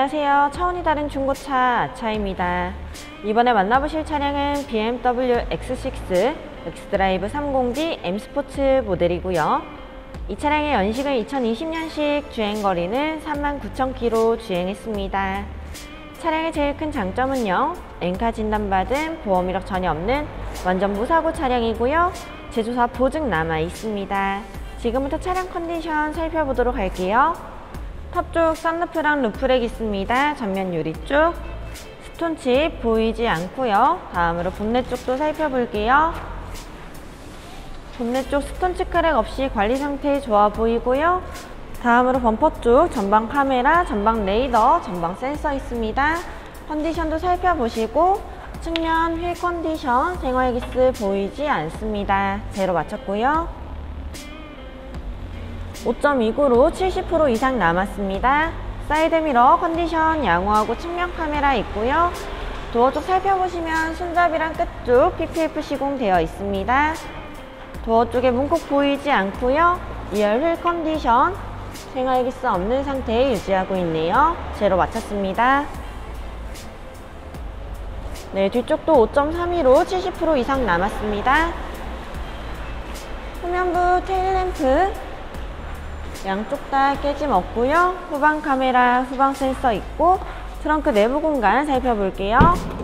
안녕하세요. 차원이 다른 중고차 아차입니다. 이번에 만나보실 차량은 BMW X6 엑스드라이브 30D M 스포츠 모델이고요. 이 차량의 연식은 2020년식, 주행거리는 39,000km 주행했습니다. 차량의 제일 큰 장점은요, 엔카 진단받은 보험 이력 전혀 없는 완전 무사고 차량이고요. 제조사 보증 남아 있습니다. 지금부터 차량 컨디션 살펴보도록 할게요. 탑 쪽 선루프랑 루프렉 있습니다. 전면 유리 쪽 스톤칩 보이지 않고요. 다음으로 본넷 쪽도 살펴볼게요. 본넷 쪽 스톤칩 크랙 없이 관리 상태 좋아 보이고요. 다음으로 범퍼 쪽 전방 카메라, 전방 레이더, 전방 센서 있습니다. 컨디션도 살펴보시고 측면 휠 컨디션, 생활 기스 보이지 않습니다. 제로 맞췄고요. 5.29로 70% 이상 남았습니다. 사이드미러 컨디션 양호하고 측면 카메라 있고요. 도어 쪽 살펴보시면 손잡이랑 끝 쪽 PPF 시공되어 있습니다. 도어 쪽에 문콕 보이지 않고요. 2열 휠 컨디션 생활 기스 없는 상태 유지하고 있네요. 제로 맞췄습니다. 네, 뒤쪽도 5.32로 70% 이상 남았습니다. 후면부 테일램프 양쪽 다 깨짐 없고요. 후방 카메라, 후방 센서 있고 트렁크 내부 공간 살펴볼게요.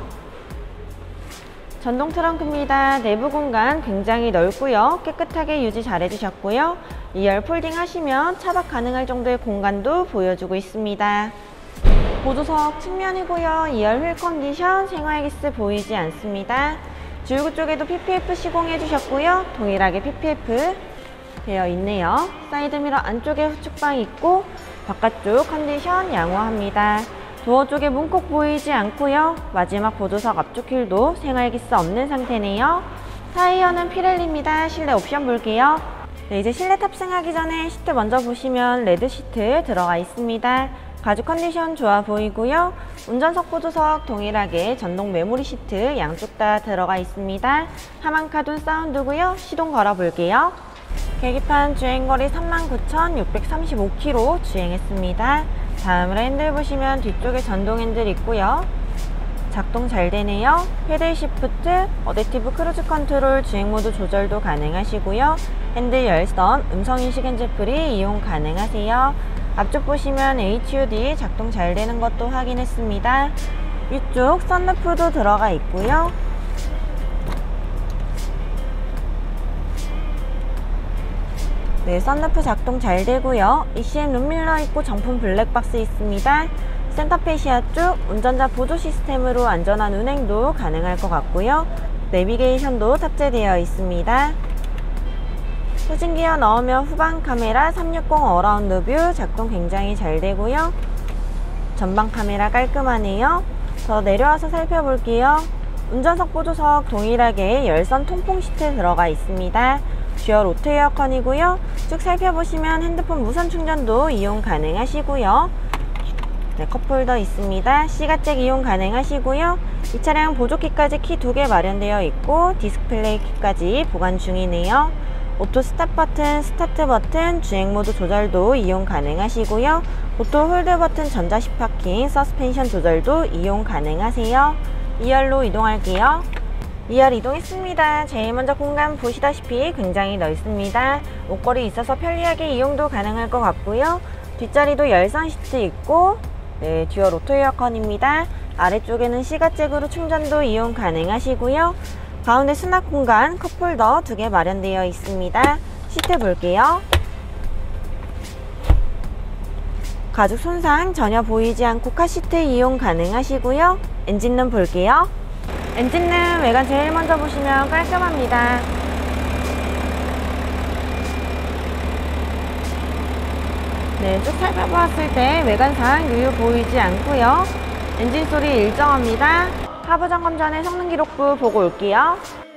전동 트렁크입니다. 내부 공간 굉장히 넓고요. 깨끗하게 유지 잘 해주셨고요. 2열 폴딩 하시면 차박 가능할 정도의 공간도 보여주고 있습니다. 보조석 측면이고요. 2열 휠 컨디션, 생활 기스 보이지 않습니다. 주유구 쪽에도 PPF 시공해 주셨고요. 동일하게 PPF 되어 있네요. 사이드미러 안쪽에 후측방 있고 바깥쪽 컨디션 양호합니다. 도어 쪽에 문콕 보이지 않고요. 마지막 보조석 앞쪽 휠도 생활 기스 없는 상태네요. 타이어는 피렐리입니다. 실내 옵션 볼게요. 네, 이제 실내 탑승하기 전에 시트 먼저 보시면 레드 시트 들어가 있습니다. 가죽 컨디션 좋아 보이고요. 운전석 보조석 동일하게 전동 메모리 시트 양쪽 다 들어가 있습니다. 하만 카둔 사운드고요. 시동 걸어 볼게요. 계기판 주행거리 39,635km 주행했습니다. 다음으로 핸들 보시면 뒤쪽에 전동 핸들 있고요. 작동 잘 되네요. 패들 시프트, 어댑티브 크루즈 컨트롤 주행모드 조절도 가능하시고요. 핸들 열선, 음성인식 핸즈프리 이용 가능하세요. 앞쪽 보시면 HUD 작동 잘 되는 것도 확인했습니다. 위쪽 선루프도 들어가 있고요. 네, 선루프 작동 잘 되고요. ECM 룸밀러 있고 정품 블랙박스 있습니다. 센터페시아 쪽 운전자 보조 시스템으로 안전한 운행도 가능할 것 같고요. 내비게이션도 탑재되어 있습니다. 후진기어 넣으면 후방 카메라 360 어라운드 뷰 작동 굉장히 잘 되고요. 전방 카메라 깔끔하네요. 더 내려와서 살펴볼게요. 운전석 보조석 동일하게 열선 통풍 시트 들어가 있습니다. 듀얼 오토 에어컨이고요. 쭉 살펴보시면 핸드폰 무선 충전도 이용 가능하시고요. 네, 컵홀더 있습니다. C가잭 이용 가능하시고요. 이 차량 보조키까지 키 2개 마련되어 있고 디스플레이 키까지 보관 중이네요. 오토 스탑 버튼, 스타트 버튼, 주행모드 조절도 이용 가능하시고요. 오토 홀드 버튼, 전자식 파킹, 서스펜션 조절도 이용 가능하세요. 2열로 이동할게요. 2열 이동했습니다. 제일 먼저 공간 보시다시피 굉장히 넓습니다. 옷걸이 있어서 편리하게 이용도 가능할 것 같고요. 뒷자리도 열선 시트 있고 네, 듀얼 오토 에어컨입니다. 아래쪽에는 C가잭으로 충전도 이용 가능하시고요. 가운데 수납 공간 컵홀더 2개 마련되어 있습니다. 시트 볼게요. 가죽 손상 전혀 보이지 않고 카시트 이용 가능하시고요. 엔진룸 볼게요. 엔진룸 외관 제일 먼저 보시면 깔끔합니다. 네, 쭉 살펴보았을 때 외관상 유유 보이지 않고요. 엔진 소리 일정합니다. 하부 점검 전에 성능 기록부 보고 올게요.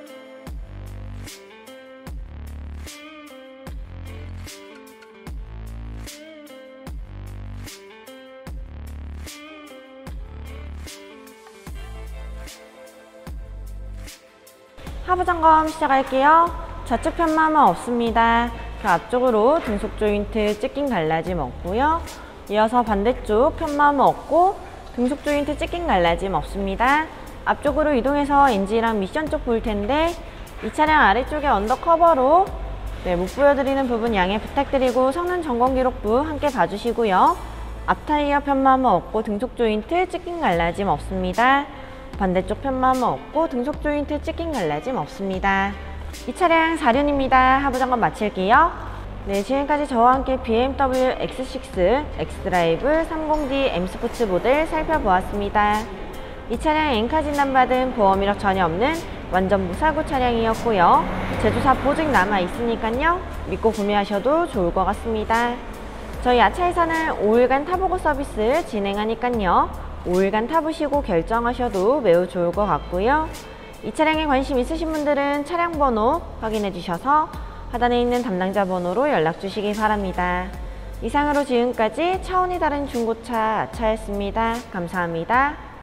하부 점검 시작할게요. 좌측 편마모 없습니다. 그 앞쪽으로 등속 조인트 찢긴 갈라짐 없고요. 이어서 반대쪽 편마모 없고 등속 조인트 찢긴 갈라짐 없습니다. 앞쪽으로 이동해서 엔진이랑 미션 쪽 볼 텐데 이 차량 아래쪽에 언더커버로 못 보여드리는 부분 양해 부탁드리고 성능 점검 기록부 함께 봐주시고요. 앞타이어 편마모 없고 등속 조인트 찢긴 갈라짐 없습니다. 반대쪽 편마모 없고 등속 조인트 찢긴 갈라짐 없습니다. 이 차량 4륜입니다. 하부 점검 마칠게요. 네, 지금까지 저와 함께 BMW X6 X드라이브 30D M 스포츠 모델 살펴보았습니다. 이 차량 엔카 진단받은 보험 이력 전혀 없는 완전 무사고 차량이었고요. 제조사 보증 남아 있으니까요. 믿고 구매하셔도 좋을 것 같습니다. 저희 아차에서는 5일간 타보고 서비스 진행하니까요. 5일간 타보시고 결정하셔도 매우 좋을 것 같고요. 이 차량에 관심 있으신 분들은 차량 번호 확인해 주셔서 하단에 있는 담당자 번호로 연락 주시기 바랍니다. 이상으로 지금까지 차원이 다른 중고차 아차였습니다. 감사합니다.